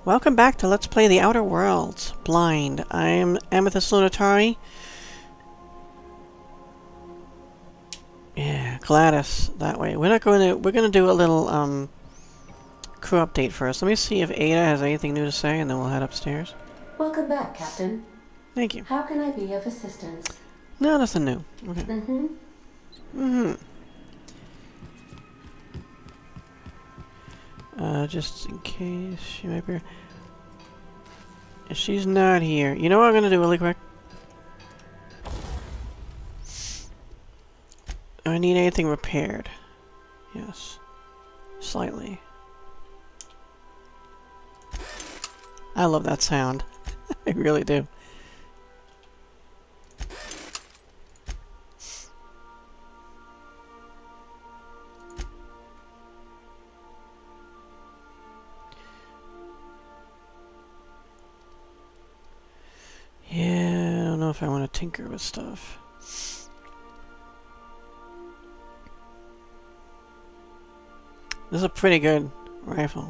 Welcome back to Let's Play The Outer Worlds Blind. I'm Amethyst Lunatari. Yeah, Gladys, that way. We're gonna do a little crew update first. Let me see if Ada has anything new to say and then we'll head upstairs. Welcome back, Captain. Thank you. How can I be of assistance? No, nothing new. Okay. Just in case she might be... If she's not here... You know what I'm gonna do really quick? Do I need anything repaired? Yes. Slightly. I love that sound. I really do. Yeah, I don't know if I want to tinker with stuff. This is a pretty good rifle.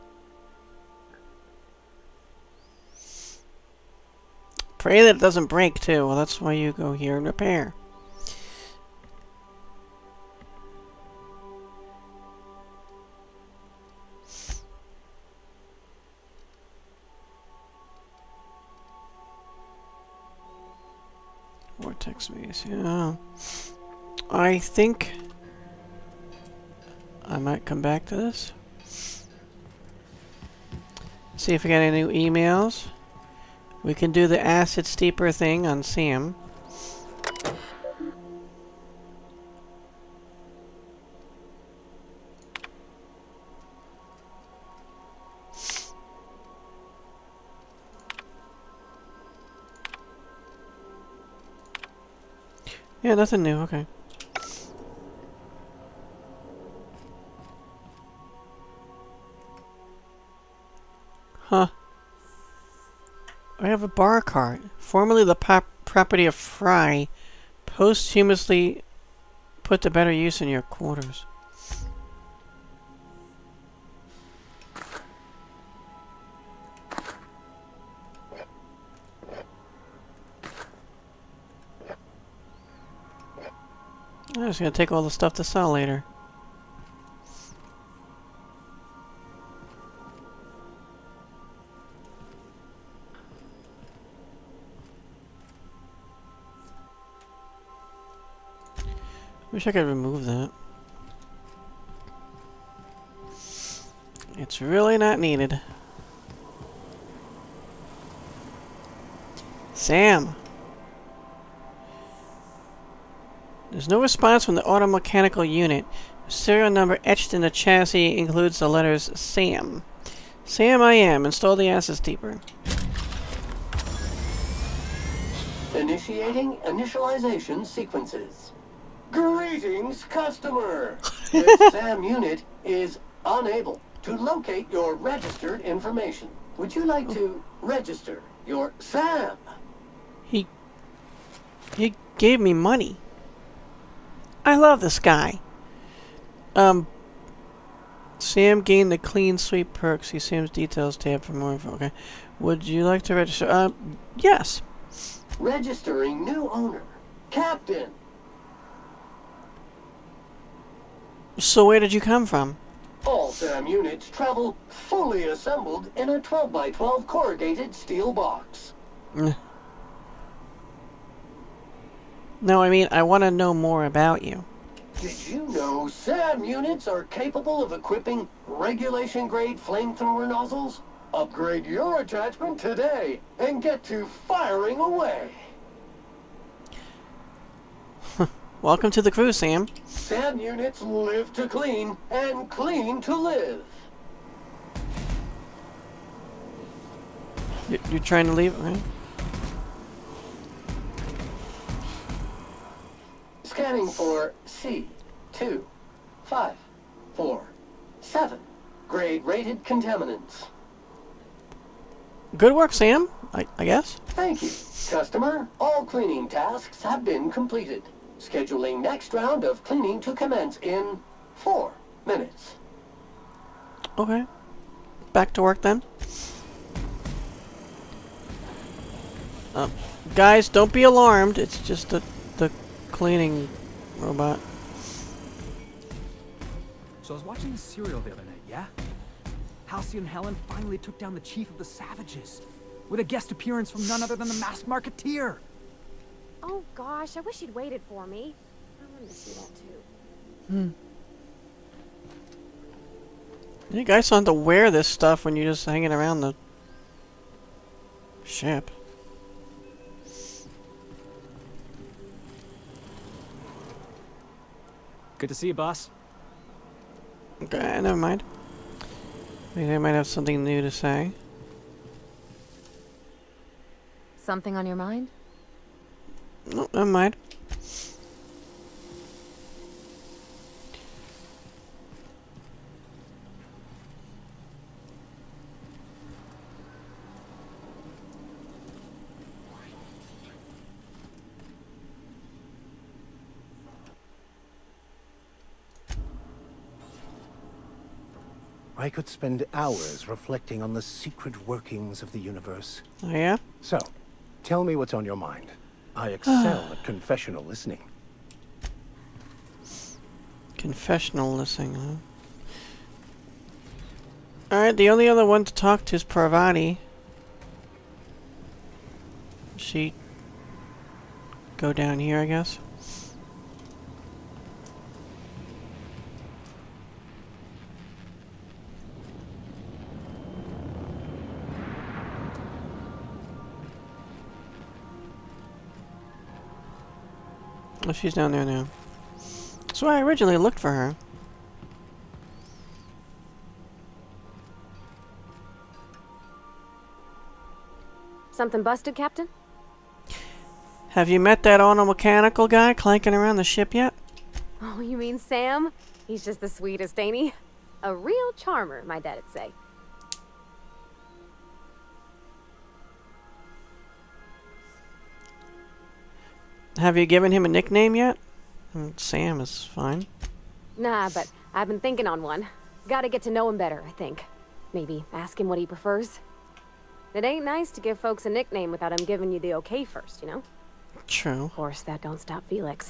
Pray that it doesn't break too. Well, that's why you go here and repair. Vortex base, yeah. I think I might come back to this. See if we got any new emails. We can do the acid steeper thing on Sam. Yeah, nothing new, okay. Huh. I have a bar cart. Formerly the property of Fry. Posthumously put to better use in your quarters. I'm just gonna take all the stuff to sell later. Wish I could remove that. It's really not needed. Sam! There's no response from the automechanical unit. The serial number etched in the chassis includes the letters SAM. Sam, I am. Install the acid steeper. Initiating initialization sequences. Greetings, customer! This SAM unit is unable to locate your registered information. Would you like to register your SAM? He gave me money. I love this guy. Sam gained the clean sweep perk. See Sam's details tab for more info. Okay. Would you like to register? Yes. Registering new owner. Captain. So where did you come from? All SAM units travel fully assembled in a 12x12 corrugated steel box. No, I mean, I want to know more about you. Did you know SAM units are capable of equipping regulation-grade flamethrower nozzles? Upgrade your attachment today and get to firing away. Welcome to the crew, Sam. SAM units live to clean and clean to live. You're trying to leave? Okay. Scanning for C2547. Grade rated contaminants. Good work, Sam. I guess. Thank you, customer. All cleaning tasks have been completed. Scheduling next round of cleaning to commence in 4 minutes. Okay. Back to work then. Guys, don't be alarmed. It's just the cleaning robot. So I was watching the serial the other night, yeah? Halcyon Helen finally took down the chief of the savages with a guest appearance from none other than the masked marketeer. Oh gosh, I wish you'd waited for me. I wanted to see that too. You guys don't have to wear this stuff when you're just hanging around the ship. Good to see you, boss. Okay, never mind. Maybe they might have something new to say. Something on your mind? No, never mind. I could spend hours reflecting on the secret workings of the universe. Oh yeah? So, tell me what's on your mind. I excel at confessional listening. Confessional listening, huh? Alright, the only other one to talk to is Parvati. She go down here, I guess. Oh, she's down there now. That's why I originally looked for her. Something busted, Captain? Have you met that auto-mechanical guy clanking around the ship yet? Oh, you mean Sam? He's just the sweetest, ain't he? A real charmer, my dad'd say. Have you given him a nickname yet? Sam is fine. Nah, but I've been thinking on one. Gotta get to know him better, I think. Maybe ask him what he prefers. It ain't nice to give folks a nickname without him giving you the okay first, you know? True. Of course, that don't stop Felix.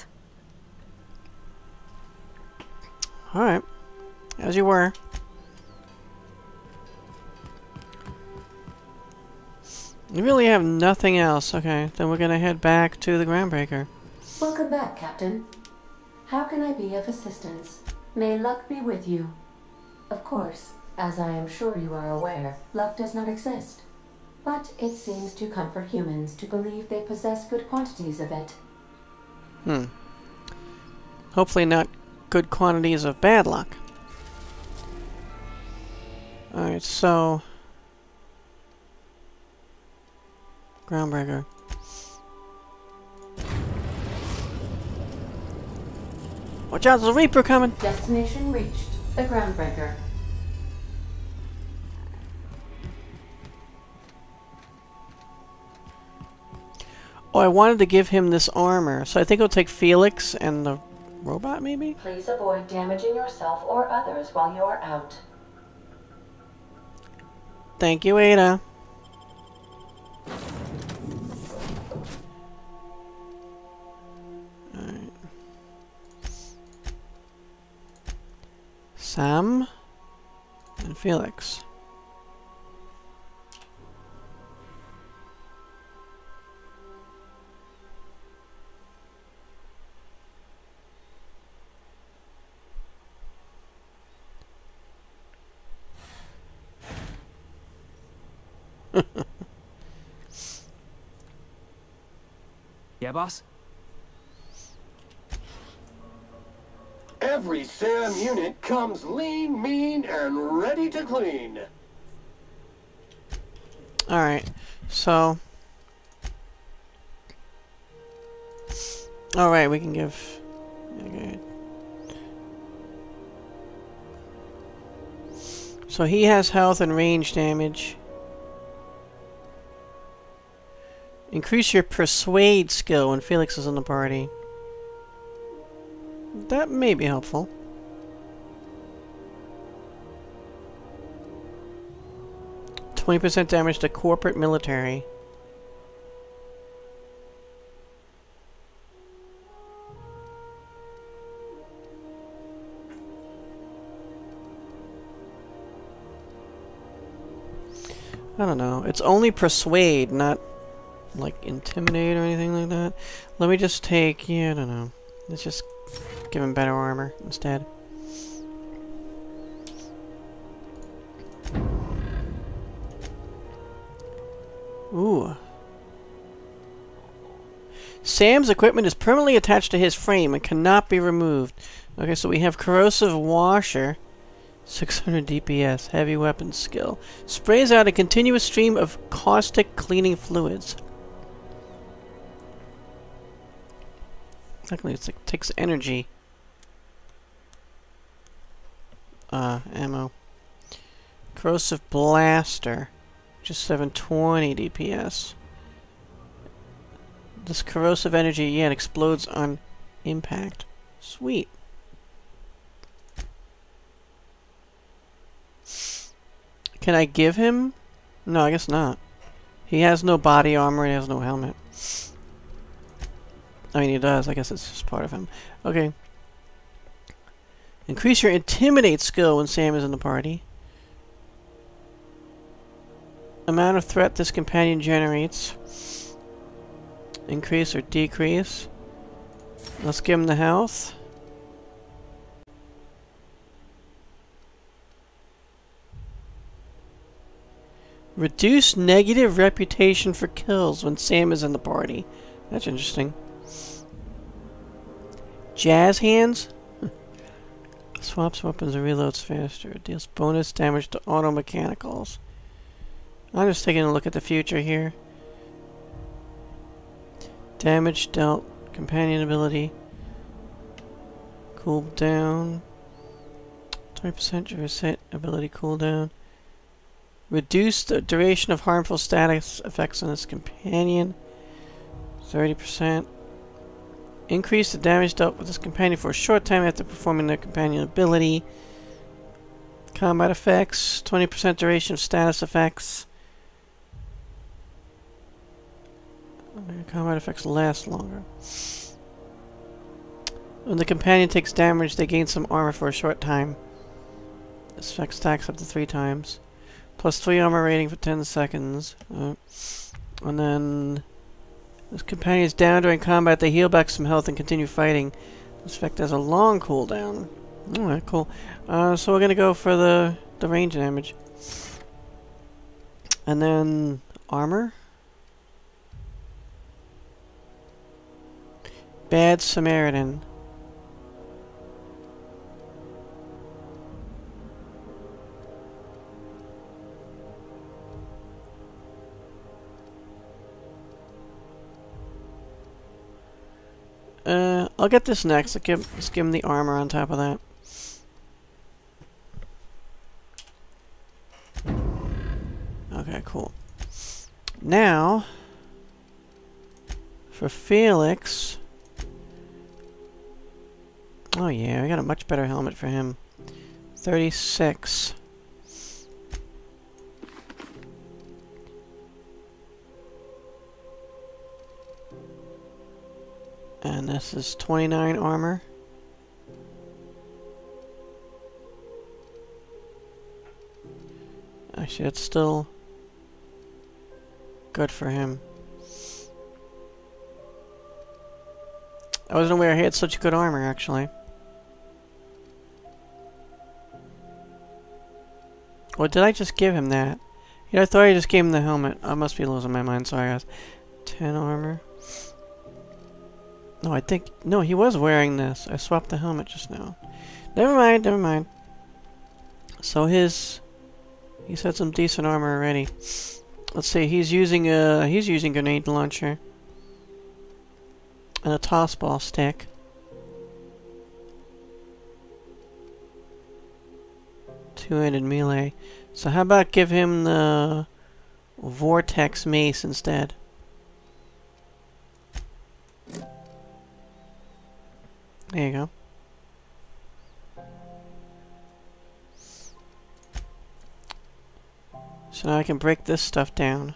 Alright. As you were. You really have nothing else. Okay, then we're gonna head back to the Groundbreaker. Welcome back, Captain. How can I be of assistance? May luck be with you. Of course, as I am sure you are aware, luck does not exist. But it seems to comfort humans to believe they possess good quantities of it. Hopefully not good quantities of bad luck. Alright, so... Groundbreaker. Watch out, there's a Reaper coming! Destination reached. The Groundbreaker. Oh, I wanted to give him this armor, so I think it'll take Felix and the robot, maybe? Please avoid damaging yourself or others while you are out. Thank you, Ada. Alright. Sam and Felix. Yeah, boss? Every SAM unit comes lean, mean, and ready to clean. Alright, so... Alright, we can give... Okay. So he has health and range damage. Increase your persuade skill when Felix is in the party. That may be helpful. %20 damage to corporate military. I don't know. It's only persuade, not like intimidate or anything like that. Let me just take, yeah, I don't know. Let's just give him better armor instead. Ooh. Sam's equipment is permanently attached to his frame and cannot be removed. Okay, so we have corrosive washer. 600 DPS, heavy weapon skill. Sprays out a continuous stream of caustic cleaning fluids. Luckily, it takes energy. Ammo. Corrosive blaster. Just 720 DPS. This corrosive energy, yeah, it explodes on impact. Sweet. Can I give him? No, I guess not. He has no body armor, he has no helmet. I mean, he does. I guess it's just part of him. Okay. Increase your intimidate skill when Sam is in the party. Amount of threat this companion generates. Increase or decrease. Let's give him the health. Reduce negative reputation for kills when Sam is in the party. That's interesting. Jazz hands? Swaps weapons and reloads faster. Deals bonus damage to auto mechanicals. I'm just taking a look at the future here. Damage dealt. Companion ability. Cool down. 20% reset ability cooldown. Reduce the duration of harmful status effects on his companion. 30%. Increase the damage dealt with his companion for a short time after performing their companion ability. Combat effects. 20% duration of status effects. Combat effects last longer. When the companion takes damage, they gain some armor for a short time. This effect stacks up to 3 times. Plus 3 armor rating for 10 seconds. And then... this companion is down during combat, they heal back some health and continue fighting. This effect has a long cooldown. Alright, cool. So we're gonna go for the range damage. And then... armor? Bad Samaritan. I'll get this next. Let's give him the armor on top of that. Okay, cool. Now, for Felix... oh yeah, I got a much better helmet for him. 36. And this is 29 armor. Actually, it's still good for him. I wasn't aware he had such good armor, actually. Or did I just give him that? Yeah, I thought I just gave him the helmet. I must be losing my mind, sorry guys. 10 armor. No, I think... no, he was wearing this. I swapped the helmet just now. Never mind, never mind. So he's had some decent armor already. Let's see, he's using grenade launcher. And a toss ball stick. Two-handed melee. So how about give him the vortex mace instead? There you go. So now I can break this stuff down.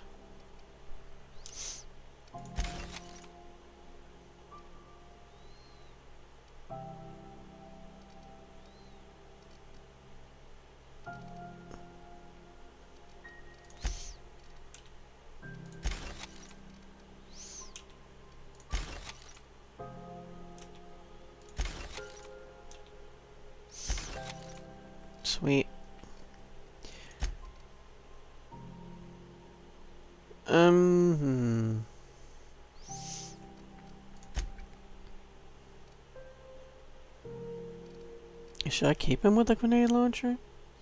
Sweet. Should I keep him with the grenade launcher?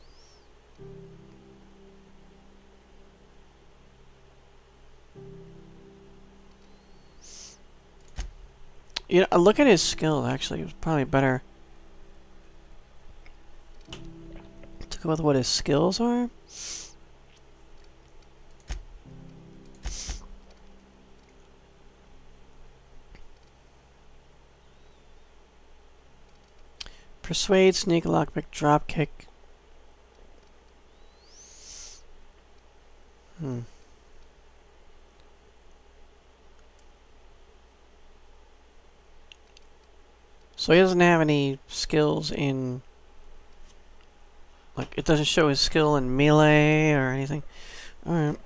You know, look at his skill, actually. It was probably better to go with what his skills are. Persuade, sneak, lockpick, drop kick. So he doesn't have any skills in... Like, it doesn't show his skill in melee or anything. Alright.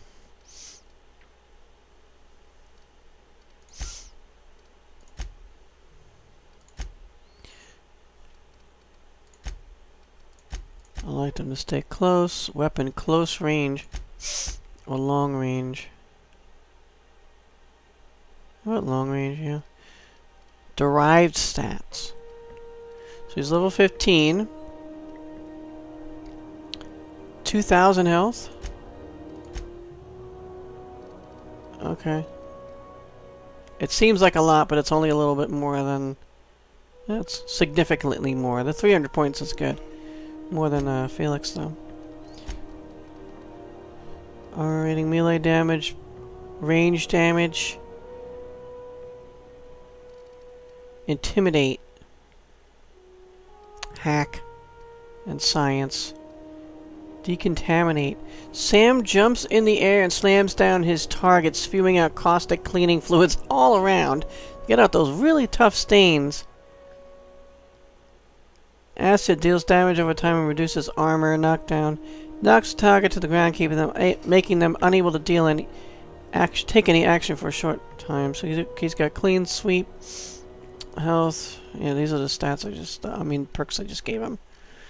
I like them to stay close. Weapon close range or long range. How about long range? Yeah. Derived stats. So he's level 15. 2,000 health. Okay. It seems like a lot, but it's only a little bit more than... That's significantly more. The 300 points is good. More than Felix, though. R-rating melee damage, range damage, intimidate, hack, and science. Decontaminate. Sam jumps in the air and slams down his target, spewing out caustic cleaning fluids all around. Get out those really tough stains. Acid deals damage over time and reduces armor. Knockdown knocks the target to the ground, making them unable to deal any take any action for a short time. So he's got clean sweep, health. Yeah, these are the stats I just. Perks I just gave him.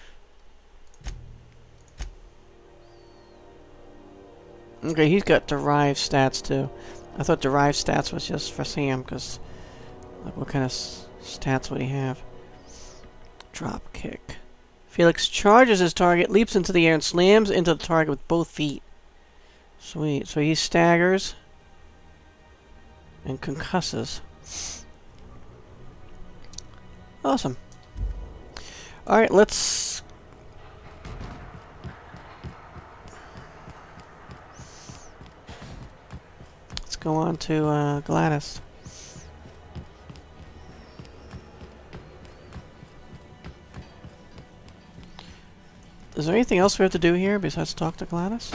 Okay, he's got derived stats too. I thought derived stats was just for Sam, because like, what kind of stats would he have? Drop kick. Felix charges his target, leaps into the air, and slams into the target with both feet. Sweet. So he staggers and concusses. Awesome. Alright, let's go on to Gladys. Is there anything else we have to do here besides talk to Gladys?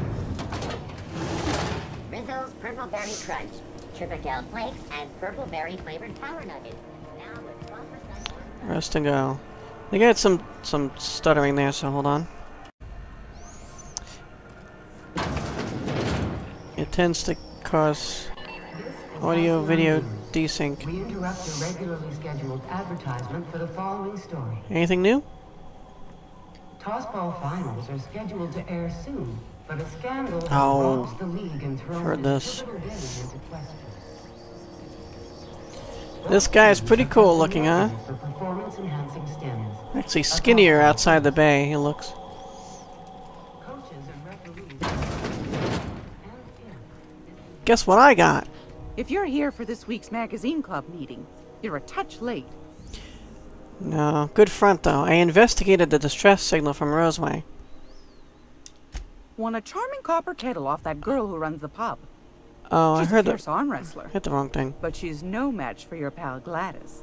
Rizzo's Purple Berry Crunch, Triple Flakes, and Purple Berry flavored Power Nuggets. Now with 12% more. Rest and go. They got some stuttering there, so hold on. It tends to cause audio-video desync. We interrupt a regularly scheduled advertisement for the following story. Anything new? Tossball finals are scheduled to air soon, but a scandal has rocked the league and thrown heard this. pivotal game into question. This guy is pretty cool looking, huh? For performance-enhancing stems. Actually skinnier outside the bay, he looks. Coaches and referees. Guess what I got? If you're here for this week's magazine club meeting, you're a touch late. No, good front though. I investigated the distress signal from Roseway. Won a charming copper kettle off that girl who runs the pub. Oh, She's I heard a fierce arm wrestler. Hit the wrong thing. But she's no match for your pal Gladys.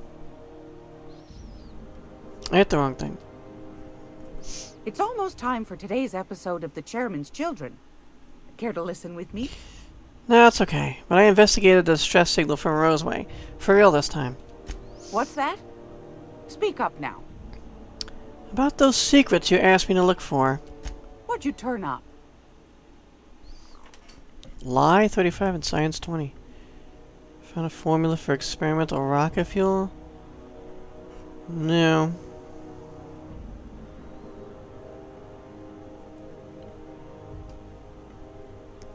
I hit the wrong thing. It's almost time for today's episode of The Chairman's Children. Care to listen with me? No, it's okay. But I investigated the distress signal from Roseway. For real this time. What's that? Speak up now. About those secrets you asked me to look for. What'd you turn up? Lie 35 and Science 20. Found a formula for experimental rocket fuel? No.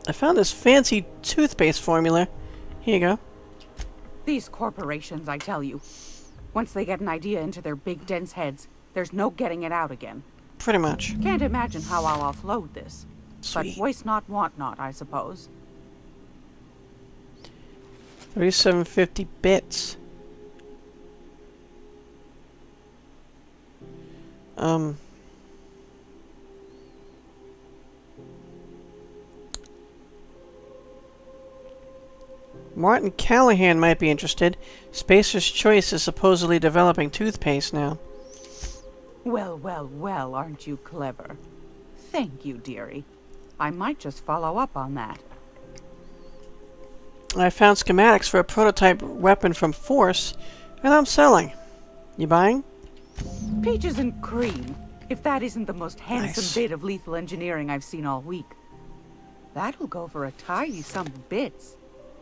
I found this fancy toothpaste formula. Here you go. These corporations, I tell you. Once they get an idea into their big, dense heads, there's no getting it out again. Pretty much. Can't imagine how I'll offload this. Sweet. But waste not, want not, I suppose. 3750 bits. Martin Callahan might be interested. Spacer's Choice is supposedly developing toothpaste now. Well, well, well, aren't you clever? Thank you, dearie. I might just follow up on that. I found schematics for a prototype weapon from Force, and I'm selling. You buying? Peaches and cream, if that isn't the most handsome Nice. bit of lethal engineering I've seen all week. That'll go for a tidy sum of bits.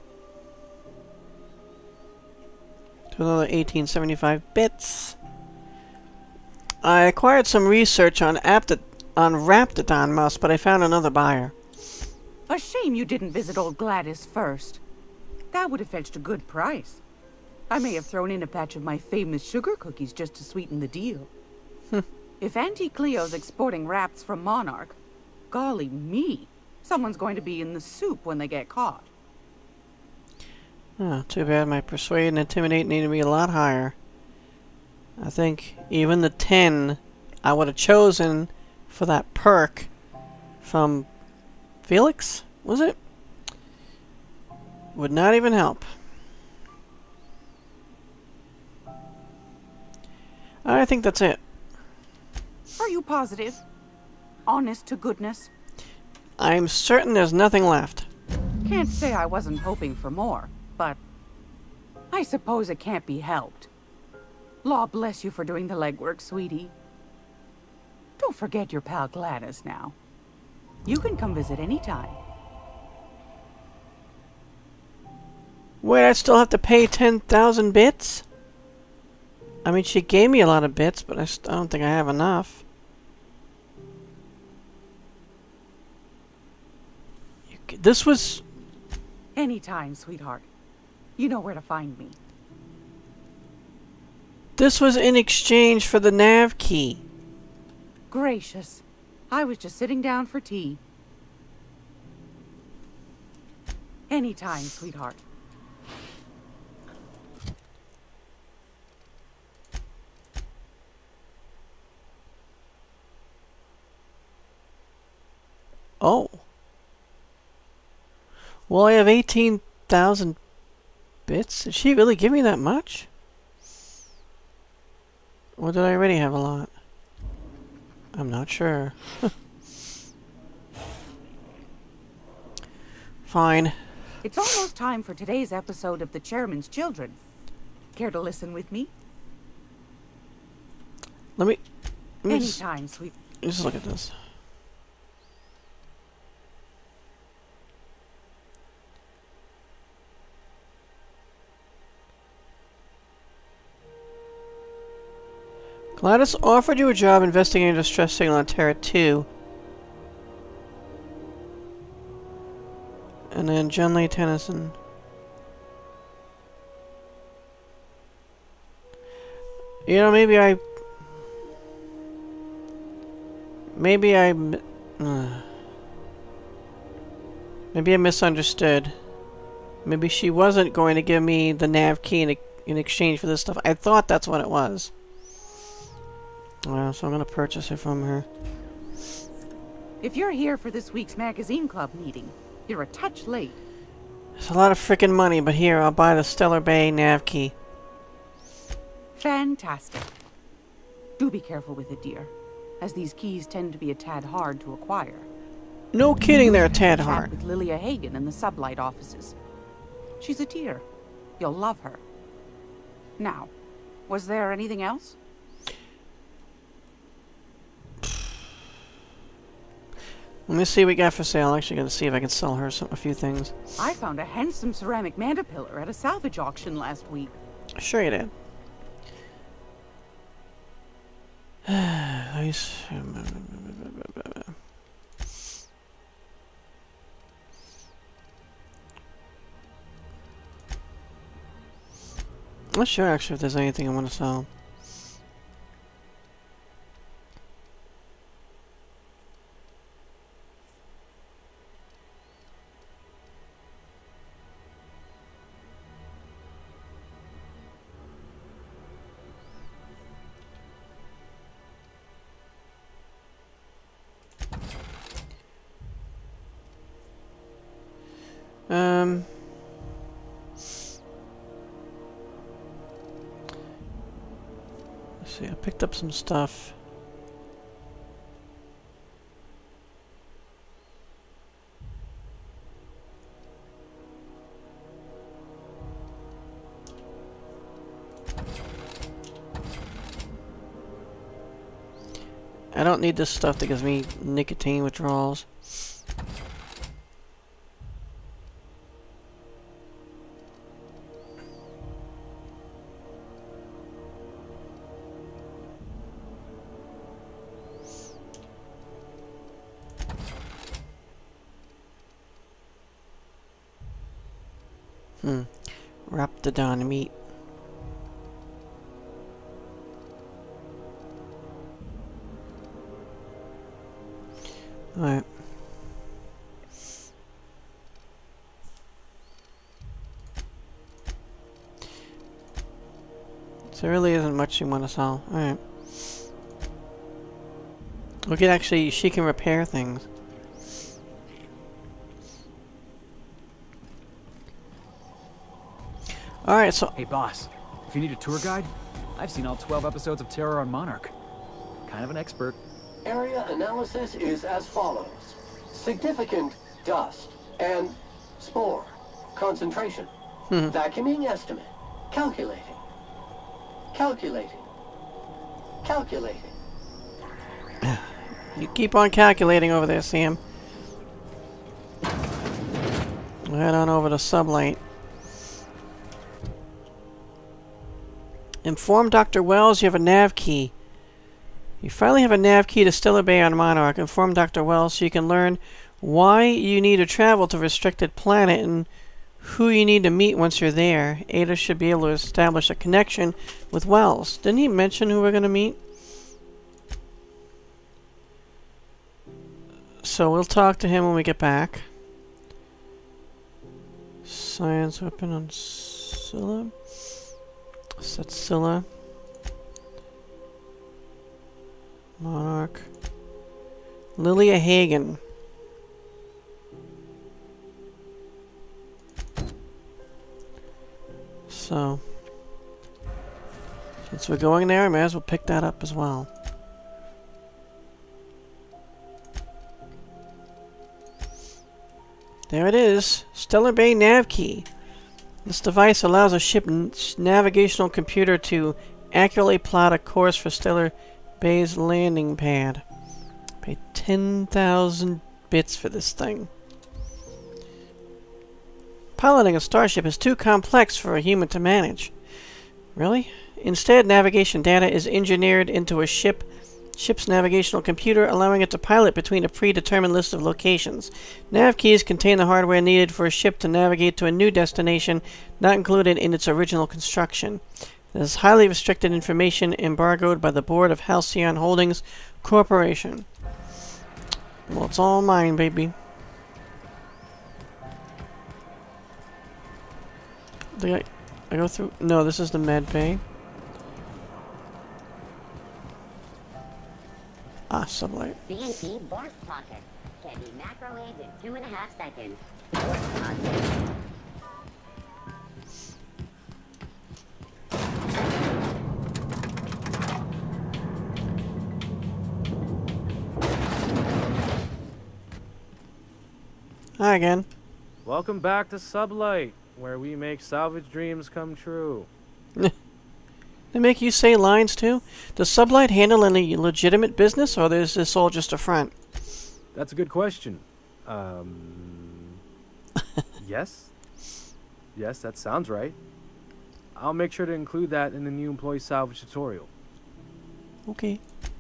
Another 1875 bits. I acquired some research on Raptidon mouse, but I found another buyer. A shame you didn't visit old Gladys first. That would have fetched a good price. I may have thrown in a batch of my famous sugar cookies just to sweeten the deal. If Auntie Cleo's exporting wraps from Monarch, golly me, someone's going to be in the soup when they get caught. Oh, too bad my Persuade and Intimidate need to be a lot higher. I think even the 10 I would have chosen for that perk from Felix, was it? Would not even help. I think that's it. Are you positive? Honest to goodness? I'm certain there's nothing left. Can't say I wasn't hoping for more, but I suppose it can't be helped. Law bless you for doing the legwork, sweetie. Don't forget your pal Gladys now. You can come visit anytime. Wait, I still have to pay 10,000 bits? I mean, she gave me a lot of bits, but I don't think I have enough. This was... Anytime, sweetheart. You know where to find me. This was in exchange for the Navkey. Gracious. I was just sitting down for tea. Anytime, sweetheart. Oh. Well, I have 18,000 bits. Did she really give me that much? Or did I already have a lot? I'm not sure. Fine. It's almost time for today's episode of The Chairman's Children. Care to listen with me? Let me Anytime, sweet. just look at this. Gladys offered you a job investigating a distress signal on Terra 2. And then John Lee Tennyson. You know, maybe I misunderstood. Maybe she wasn't going to give me the nav key in exchange for this stuff. I thought that's what it was. Well, so I'm going to purchase it from her. If you're here for this week's magazine club meeting, you're a touch late. It's a lot of frickin' money, but here, I'll buy the Stellar Bay nav key. Fantastic. Do be careful with it, dear, as these keys tend to be a tad hard to acquire. No kidding, they're a tad Chat hard. with Lilya Hagen in the Sublight offices. She's a dear. You'll love her. Now, was there anything else? Let me see what we got for sale. I'm actually going to see if I can sell her a few things. I found a handsome ceramic mandapillar at a salvage auction last week. Sure you did. I'm not sure actually if there's anything I want to sell. Let's see, I picked up some stuff. I don't need this stuff that gives me nicotine withdrawals. Wrap the down meat. Alright. So there really isn't much you want to sell. Alright. We can actually, she can repair things. Alright, so... Hey boss, if you need a tour guide, I've seen all 12 episodes of Terror on Monarch. Kind of an expert. Area analysis is as follows. Significant dust and spore concentration. Vacuuming estimate. Calculating. Calculating. Calculating. You keep on calculating over there, Sam. We'll head on over to Sublight. Inform Dr. Wells you have a Navkey. You finally have a Navkey to Stellar Bay on Monarch. Inform Dr. Wells so you can learn why you need to travel to Restricted Planet and who you need to meet once you're there. Ada should be able to establish a connection with Wells. Didn't he mention who we're going to meet? So we'll talk to him when we get back. Science weapon on Scylla. Set Scylla. Monarch. Lilya Hagen. So, since we're going there, I may as well pick that up as well. There it is. Stellar Bay Navkey. This device allows a ship's navigational computer to accurately plot a course for Stellar Bay's landing pad. Pay 10,000 bits for this thing. Piloting a starship is too complex for a human to manage. Really? Instead, navigation data is engineered into a ship's navigational computer, allowing it to pilot between a predetermined list of locations. Nav keys contain the hardware needed for a ship to navigate to a new destination not included in its original construction. This is highly restricted information embargoed by the board of Halcyon Holdings Corporation. Well, it's all mine, baby. I go through... No, this is the med bay. Ah, Sublight. CNT Borg pocket can be macrowaved in 2.5 seconds. Borg pocket. Hi again. Welcome back to Sublight, where we make salvage dreams come true. They make you say lines too? Does Sublight handle any legitimate business, or is this all just a front? That's a good question. Yes? Yes, that sounds right. I'll make sure to include that in the new employee salvage tutorial. Okay.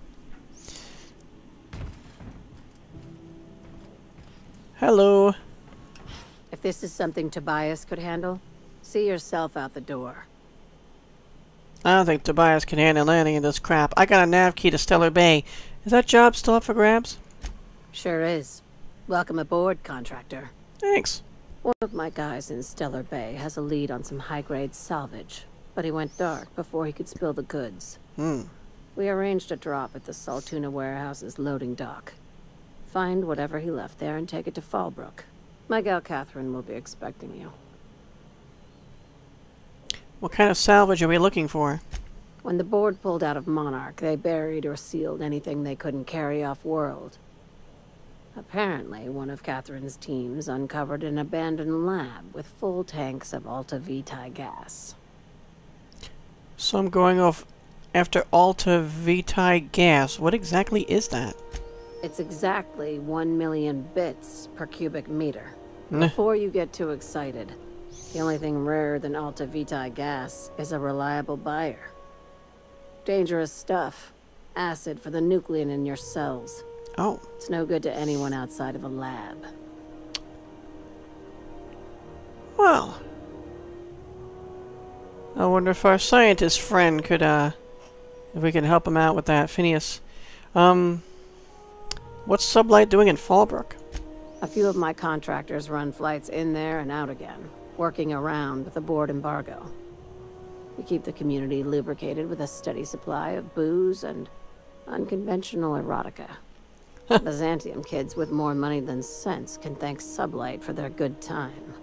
Hello. If this is something Tobias could handle, see yourself out the door. I don't think Tobias can handle any of this crap. I got a Navkey to Stellar Bay. Is that job still up for grabs? Sure is. Welcome aboard, contractor. Thanks. One of my guys in Stellar Bay has a lead on some high-grade salvage, but he went dark before he could spill the goods. We arranged a drop at the Saltuna warehouse's loading dock. Find whatever he left there and take it to Fallbrook. My gal Catherine will be expecting you. What kind of salvage are we looking for? When the board pulled out of Monarch, they buried or sealed anything they couldn't carry off-world. Apparently, one of Catherine's teams uncovered an abandoned lab with full tanks of Alta Vitae gas. So I'm going off after Alta Vitae gas. What exactly is that? It's exactly 1 million bits per cubic meter. Before you get too excited, the only thing rarer than Alta Vitae gas is a reliable buyer. Dangerous stuff. Acid for the nucleon in your cells. Oh. It's no good to anyone outside of a lab. Well. I wonder if our scientist friend could, if we can help him out with that. Phineas. What's Sublight doing in Fallbrook? A few of my contractors run flights in there and out again, working around with the board embargo. We keep the community lubricated with a steady supply of booze and unconventional erotica. Byzantium kids with more money than sense can thank Sublight for their good time.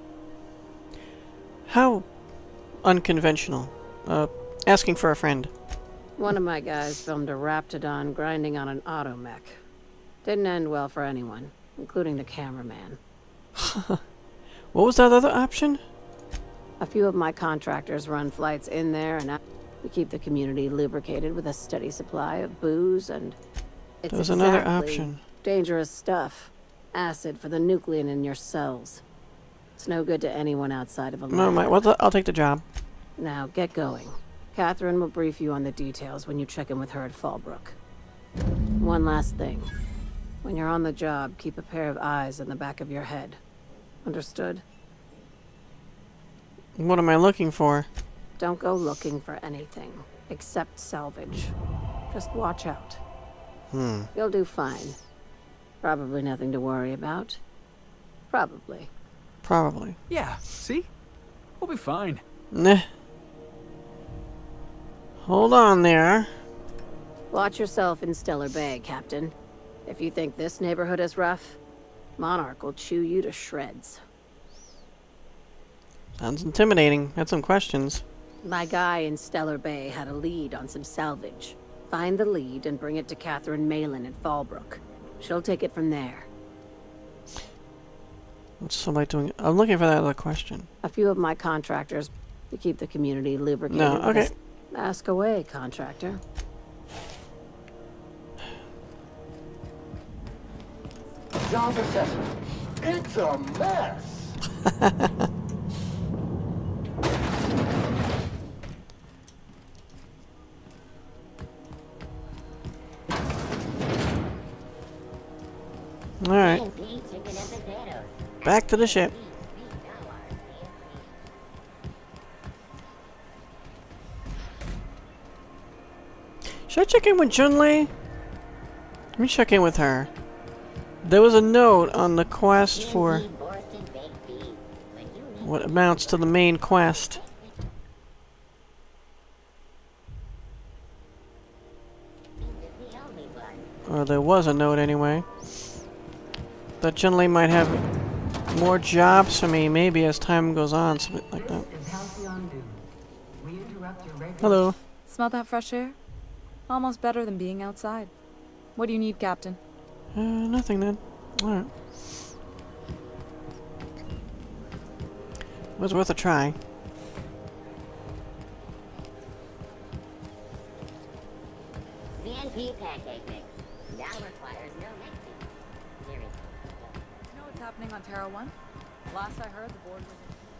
How unconventional? Asking for a friend. One of my guys filmed a Raptidon grinding on an automech. Didn't end well for anyone, including the cameraman. What was that other option? A few of my contractors run flights in there and out. We keep the community lubricated with a steady supply of booze and... It's There's another option. Dangerous stuff. Acid for the nucleon in your cells. It's no good to anyone outside of a lab. Well, I'll take the job. Now, get going. Catherine will brief you on the details when you check in with her at Fallbrook. One last thing. When you're on the job, keep a pair of eyes in the back of your head. Understood? What am I looking for? Don't go looking for anything, except salvage. Just watch out. You'll do fine. Probably nothing to worry about. Probably. Probably. Yeah, see? We'll be fine. Nah. Hold on there. Watch yourself in Stellar Bay, Captain. If you think this neighborhood is rough, Monarch will chew you to shreds. Sounds intimidating. Had some questions. My guy in Stellar Bay had a lead on some salvage. Find the lead and bring it to Catherine Malin at Fallbrook. She'll take it from there. What's somebody doing? I'm looking for that other question. A few of my contractors to keep the community lubricated. No, okay. Ask away, contractor. Job assessment. It's a mess. Alright. Back to the ship. Should I check in with Junlei? Let me check in with her. There was a note on the quest for what amounts to the main quest. Or there was a note anyway. That Junlei might have more jobs for me, maybe as time goes on, something like that. Hello. Smell that fresh air? Almost better than being outside. What do you need, Captain? Nothing then. Alright. Was worth a try. CNP pancake mix. Now requires no mixing. Seriously. You know what's happening on Terra 1? Last I heard, the board was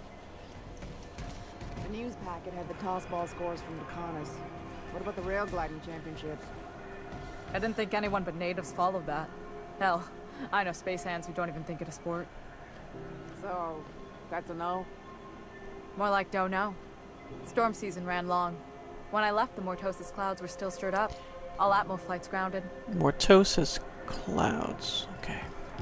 The news packet had the tossball scores from Ducanis. What about the rail gliding championships? I didn't think anyone but natives followed that. Hell, I know space hands who don't even think it a sport. So, that's a no? More like don't know. Storm season ran long. When I left, the Mortosis clouds were still stirred up. All Atmo flights grounded. Mortosis clouds. Okay.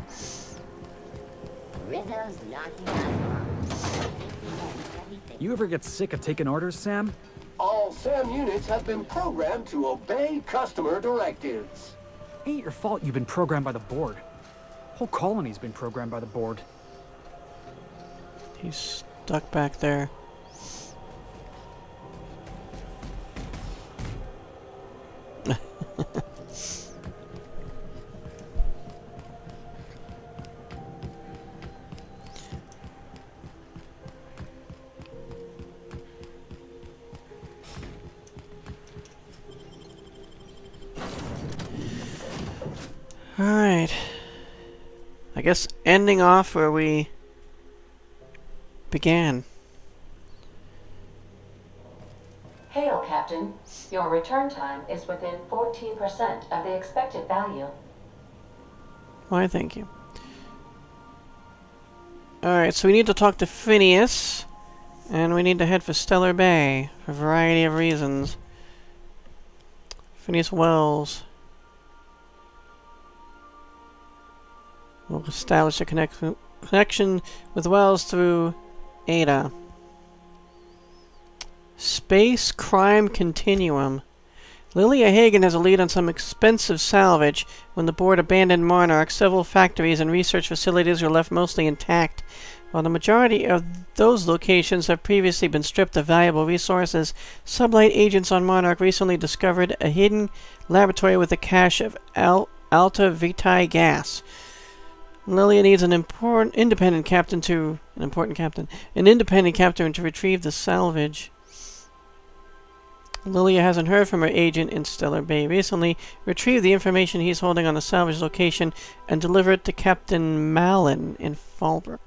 Rizzo's knocking us. You ever get sick of taking orders, Sam? All SAM units have been programmed to obey customer directives. Ain't your fault you've been programmed by the board. Whole colony's been programmed by the board. He's stuck back there. Alright. I guess ending off where we began. Hail, Captain. Your return time is within 14% of the expected value. Why, thank you. Alright, so we need to talk to Phineas. And we need to head for Stellar Bay for a variety of reasons. Phineas Wells. We'll establish a connection with Wells through Ada. Space Crime Continuum. Lilya Hagen has a lead on some expensive salvage. When the board abandoned Monarch, several factories and research facilities were left mostly intact. While the majority of those locations have previously been stripped of valuable resources, Sublight agents on Monarch recently discovered a hidden laboratory with a cache of Alta Vitae gas. Lilya needs an independent captain to retrieve the salvage. Lilya hasn't heard from her agent in Stellar Bay recently. Retrieve the information he's holding on the salvage location and deliver it to Captain Malin in Fallbrook.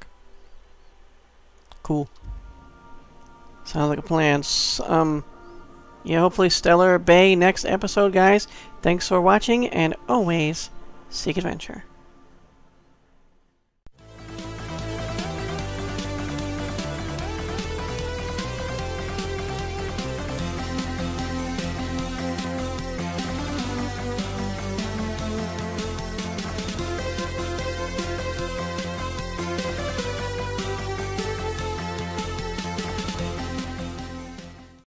Cool. Sounds like a plan. Yeah, hopefully Stellar Bay next episode, guys. Thanks for watching, and always seek adventure.